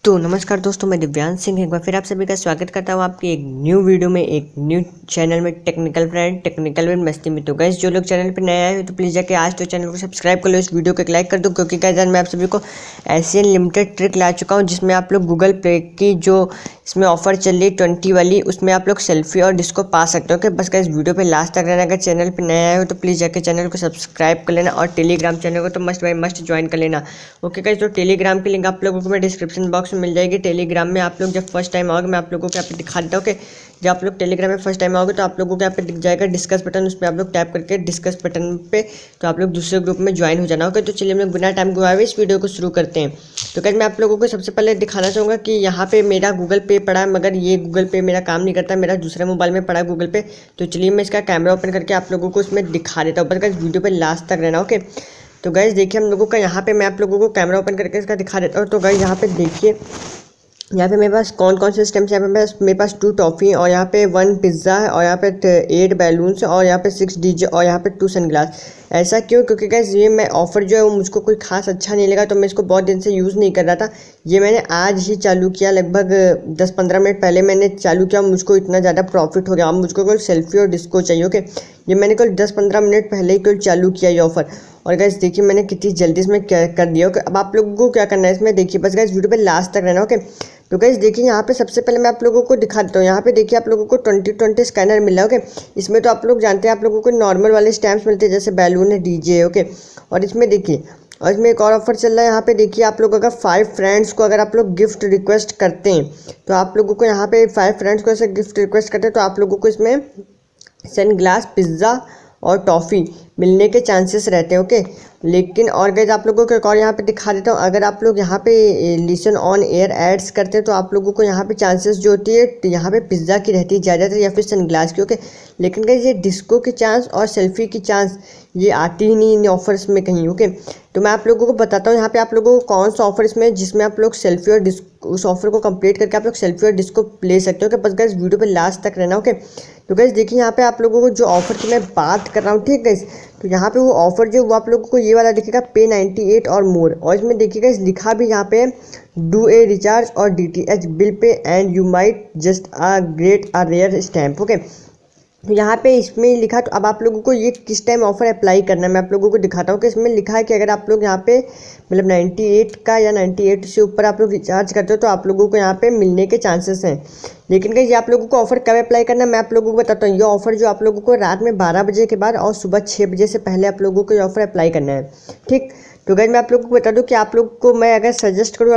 तो नमस्कार दोस्तों, मैं दिव्यांश सिंह एक बार फिर आप सभी का स्वागत करता हूँ आपकी एक न्यू वीडियो में, एक न्यू चैनल में, technical friend technical with Masti में। तो गाइस, जो लोग चैनल पर नए आए हो तो प्लीज़ जाके आज तो चैनल को सब्सक्राइब कर लो, इस वीडियो को एक लाइक कर दो, क्योंकि गाइस आज मैं आप सभी को ऐसी अनलिमिटेड ट्रिक ला चुका हूँ जिसमें आप लोग गूगल पे की जो इसमें ऑफर चल रही 20 वाली, उसमें आप लोग सेल्फी और डिस्को पा सकते हो। कि बस गाइस वीडियो पे लास्ट तक रहना। अगर चैनल पे नए आए हो तो प्लीज़ जाके चैनल को सब्सक्राइब कर लेना और टेलीग्राम चैनल को तो मस्ट बाय मस्ट ज्वाइन कर लेना। ओके गाइस, तो टेलीग्राम की लिंक आप लोगों को मैं डिस्क्रिप्शन बॉक्स में मिल जाएगी। टेलीग्राम में आप लोग जब फर्स्ट टाइम आओगे, मैं आप लोगों को यहाँ पे दिखा देता हूँ कि जब आप लोग टेलीग्राम में फर्स्ट टाइम आओगे तो आप लोगों को यहाँ पे दिख जाएगा डिस्कस बटन, उस पर आप लोग टैप करके डिस्कस बटन पे तो आप लोग दूसरे ग्रुप में ज्वाइन हो जाना। ओके, तो चलिए हम लोग बिना टाइम गवाए हुए इस वीडियो को शुरू करते हैं। तो गाइस, मैं आप लोगों को सबसे पहले दिखाना चाहूँगा कि यहाँ पे मेरा गूगल पे पड़ा है, मगर ये गूगल पे मेरा काम नहीं करता, मेरा दूसरे मोबाइल में पड़ा है गूगल पे। तो चलिए मैं इसका कैमरा ओपन करके आप लोगों को इसमें दिखा देता हूँ, बस गाइस वीडियो पे लास्ट तक रहना। ओके, तो गाइस देखिए हम लोगों का यहाँ पे मैं आप लोगों को कैमरा ओपन करके इसका दिखा देता हूँ। तो गाइस यहाँ पे देखिए, यहाँ पे मेरे पास कौन कौन से स्टेम्स, यहाँ पे मेरे पास 2 टॉफ़ी है और यहाँ पे 1 पिज़्ज़ा है और यहाँ पे 8 बैलून्स है और यहाँ पे 6 डीजे और यहाँ पे 2 सनग्लास। ऐसा क्यों? क्योंकि गाइस ये मैं ऑफ़र जो है वो मुझको कोई खास अच्छा नहीं लगा, तो मैं इसको बहुत दिन से यूज़ नहीं कर रहा था। ये मैंने आज ही चालू किया, लगभग 10-15 मिनट पहले मैंने चालू किया। मुझको इतना ज़्यादा प्रॉफिट हो गया। अब मुझको कोई सेल्फी और डिस्को चाहिए। ओके, ये मैंने कल 10-15 मिनट पहले ही कल चालू किया ये ऑफ़र। और गाइस देखिए मैंने कितनी जल्दी इसमें कर दिया। ओके, अब आप लोगों को क्या करना है इसमें, देखिए बस गाइस वीडियो पे लास्ट तक रहना। ओके, तो गाइस देखिए यहाँ पे सबसे पहले मैं आप लोगों को दिखा देता हूँ। यहाँ पे देखिए आप लोगों को 2020 स्कैनर मिला। ओके, इसमें तो आप लोग जानते हैं आप लोगों को नॉर्मल वाले स्टैम्प्स मिलते हैं जैसे बैलून है, डीजे है। ओके, और इसमें देखिए, और इसमें एक और ऑफर चल रहा है। यहाँ पे देखिए आप लोग अगर 5 फ्रेंड्स को अगर आप लोग गिफ्ट रिक्वेस्ट करते हैं तो आप लोगों को यहाँ पे 5 फ्रेंड्स को ऐसे गिफ्ट रिक्वेस्ट करते हैं तो आप लोगों को इसमें सनग्लास, पिज़्ज़ा और टॉफ़ी मिलने के चांसेस रहते हैं। ओके, लेकिन और गाइस आप लोगों को एक और यहाँ पे दिखा देता हूँ। अगर आप लोग यहाँ पे लिसन ऑन एयर एड्स करते हैं तो आप लोगों को यहाँ पे चांसेस जो होती है यहाँ पे पिज़्ज़ा की रहती है ज़्यादातर या फिर सनग्लास की। ओके, लेकिन गाइस ये डिस्को की चांस और सेल्फी की चांस ये आती ही नहीं इन ऑफर्स में कहीं। ओके, तो मैं आप लोगों को बताता हूँ यहाँ पे आप लोगों को कौन सा ऑफर इसमें जिसमें आप लोग सेल्फी और डिस्को, उस ऑफर को कंप्लीट करके आप लोग सेल्फी और डिस्को ले सकते हो। कि बस गाइस वीडियो पे लास्ट तक रहना। ओके, तो गाइस देखिए यहाँ पे आप लोगों को जो ऑफर की मैं बात कर रहा हूँ, ठीक गाइस, तो यहाँ पे वो ऑफर जो वो आप लोगों को ये वाला दिखेगा पे 98 और मोर। और इसमें देखिएगा इस लिखा भी यहाँ पे डू ए रिचार्ज और DTH bill pay and you might just a great a rare stamp. Okay, तो यहाँ पे इसमें लिखा, तो अब आप लोगों को ये किस टाइम ऑफर अप्लाई करना है मैं आप लोगों को दिखाता हूँ। कि इसमें लिखा है कि अगर आप लोग यहाँ पे मतलब 98 का या 98 से ऊपर आप लोग रिचार्ज करते हो तो आप लोगों को यहाँ पे मिलने के चांसेस हैं। लेकिन ये आप लोगों को ऑफर कब अप्लाई करना है मैं आप लोगों को बताता हूँ। ये ऑफर जो आप लोगों को रात में 12 बजे के बाद और सुबह 6 बजे से पहले आप लोगों को ये ऑफर अप्लाई करना है। ठीक, तो गाइस मैं आप लोगों को बता दूँ कि आप लोग को मैं अगर सजेस्ट करूँ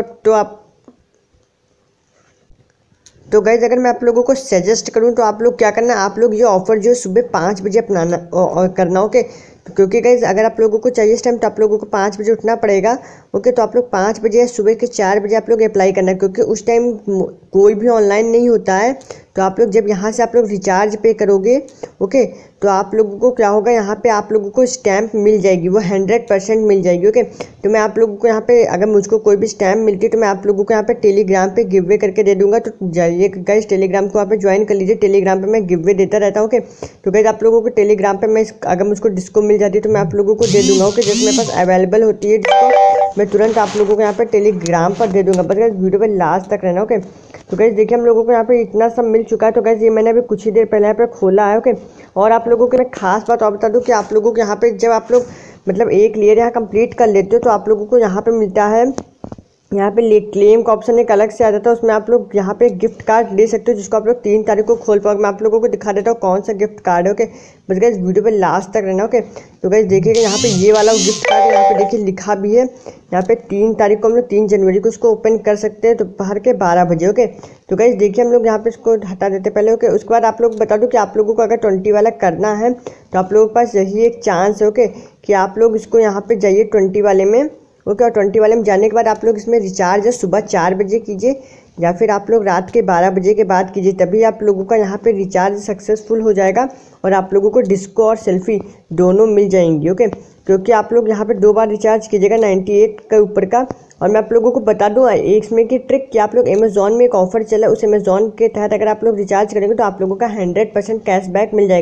तो गाइज अगर मैं आप लोगों को सजेस्ट करूं तो आप लोग क्या करना है, आप लोग ये ऑफर जो सुबह 5 बजे अपनाना और करना। ओके, क्योंकि गाइज अगर आप लोगों को चाहिए इस टाइम तो आप लोगों को 5 बजे उठना पड़ेगा। ओके, तो आप लोग 5 बजे या सुबह के 4 बजे आप लोग अप्लाई करना है, क्योंकि उस टाइम कोई भी ऑनलाइन नहीं होता है। तो आप लोग जब यहाँ से आप लोग रिचार्ज पे करोगे, ओके, तो आप लोगों को क्या होगा, यहाँ पे आप लोगों को स्टैम्प मिल जाएगी, वो 100% मिल जाएगी। ओके, तो मैं आप लोगों को यहाँ पे अगर मुझको कोई भी स्टैम्प मिलती है तो मैं आप लोगों को यहाँ पे टेलीग्राम पे गिव वे करके दे दूंगा। तो जाइए गाइस टेलीग्राम को यहाँ पे ज्वाइन कर लीजिए। टेलीग्राम पे मैं गिव वे देता रहता हूँ। ओके, तो गाइस आप लोगों को टेलीग्राम पे मैं अगर मुझको डिस्को मिल जाती है तो मैं आप लोगों को दे दूंगा। ओके, जैसे मेरे पास अवेलेबल होती है डिस्को मैं तुरंत आप लोगों को यहाँ पे टेलीग्राम पर दे दूंगा। बस गाइस वीडियो पे लास्ट तक रहना। ओके, तो गाइस देखिए हम लोगों को यहाँ पे इतना सब मिल चुका है। तो गाइस ये मैंने अभी कुछ ही देर पहले यहाँ पे खोला है। ओके, और आप लोगों को मैं खास बात और बता दूँ कि आप लोगों को यहाँ पे जब आप लोग मतलब एक लेयर यहाँ कंप्लीट कर लेते हो तो आप लोगों को यहाँ पे मिलता है, यहाँ पे क्लेम का ऑप्शन एक अलग से आ जाता है, उसमें आप लोग यहाँ पे गिफ्ट कार्ड ले सकते हो जिसको आप लोग 3 तारीख को खोल पाओगे। मैं आप लोगों को दिखा देता हूँ कौन सा गिफ्ट कार्ड है। ओके, बस गाइस वीडियो पे लास्ट तक रहना। ओके, तो गाइस देखिएगा यहाँ पे ये वाला गिफ्ट कार्ड यहाँ पे देखिए लिखा भी है, यहाँ पे 3 तारीख को हम लोग 3 जनवरी को उसको ओपन कर सकते हैं दोपहर के 12 बजे। ओके, तो गाइस देखिए हम लोग यहाँ पे इसको हटा देते पहले। ओके, उसके बाद आप लोग बता दूँ कि आप लोगों को अगर 20 वाला करना है तो आप लोगों के पास यही एक चांस है। ओके, कि आप लोग इसको यहाँ पे जाइए 20 वाले में। ओके, और 20 वाले में जाने के बाद आप लोग इसमें रिचार्ज है सुबह 4 बजे कीजिए या फिर आप लोग रात के 12 बजे के बाद कीजिए, तभी आप लोगों का यहाँ पे रिचार्ज सक्सेसफुल हो जाएगा और आप लोगों को डिस्को और सेल्फी दोनों मिल जाएंगी। ओके, क्योंकि आप लोग यहाँ पे 2 बार रिचार्ज कीजिएगा 98 के ऊपर का। और मैं आप लोगों को बता दूँ एक इसमें की ट्रिक कि आप लोग अमेजोन में एक ऑफर चला, उस अमेजोन के तहत अगर आप लोग रिचार्ज करेंगे तो आप लोगों का 100% कैशबैक मिल जाएगा।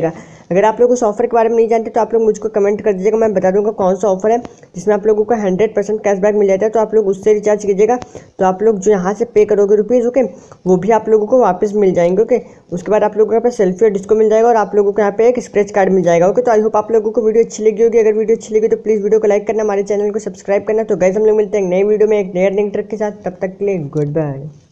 अगर आप लोग उस ऑफर के बारे में नहीं जानते तो आप लोग मुझको कमेंट कर दीजिएगा, मैं बता दूंगा कौन सा ऑफर है जिसमें आप लोगों को 100% कैशबैक मिल जाता है। तो आप लोग उससे रिचार्ज कीजिएगा, तो आप लोग जो यहाँ से पे करोगे रुपीज़, ओके, वो भी आप लोगों को वापस मिल जाएंगे। ओके, उसके बाद आप लोगों को यहाँ पे सेल्फी और डिस्को मिल जाएगा और आप लोगों को यहाँ पे एक स्क्रैच कार्ड मिल जाएगा। ओके, तो आई होप आप लोगों को वीडियो अच्छी लगी होगी। अगर वीडियो अच्छी लगी तो प्लीज़ वीडियो को लाइक करना, हमारे चैनल को सब्सक्राइब करना। तो गाइस हम लोग मिलते हैं नई वीडियो में एक नए अर्निंग ट्रिक के साथ, तब तक के लिए गुड बाय।